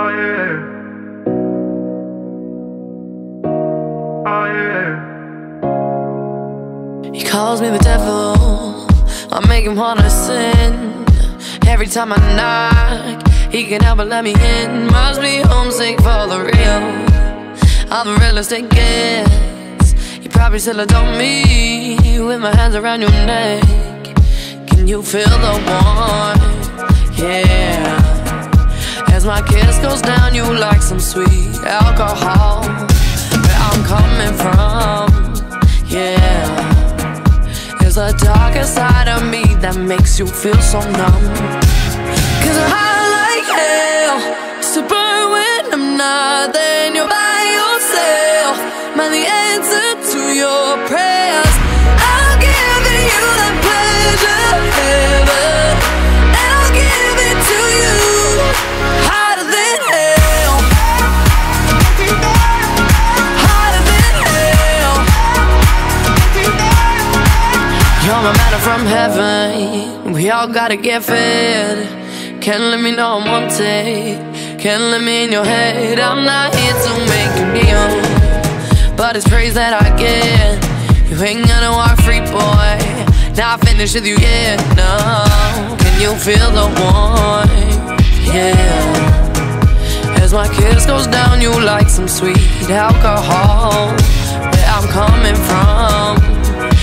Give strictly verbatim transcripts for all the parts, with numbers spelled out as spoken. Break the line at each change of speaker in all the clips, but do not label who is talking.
yeah. Oh yeah.
He calls me the devil, I make him wanna sin. Every time I knock, he can help but let me in. Must be homesick for the real. I'm the realest it gets. You probably still adore me with my hands around your neck. Can you feel the warmth? Yeah. As my kiss goes down, you like some sweet alcohol. Where I'm coming from, yeah. There's a darker side of me that makes you feel so numb. Cause I'm high like hell, so burn when I'm not. Then you're by yourself, man, the answer to your prayers. I'll give you that pleasure ever, and I'll give it to you harder than hell, harder than hell. You're my manna from heaven, we all gotta get fed. Can't let me know I'm wanted, can't let me in your head. I'm not here to make you kneel, but it's praise that I get. You ain't gonna walk free, boy, not finished with you yet, no. Can you feel the warmth? Yeah. As my kiss goes down, you like some sweet alcohol. Where I'm coming from,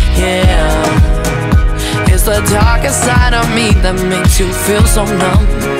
yeah. It's the darker side of me that makes you feel so numb.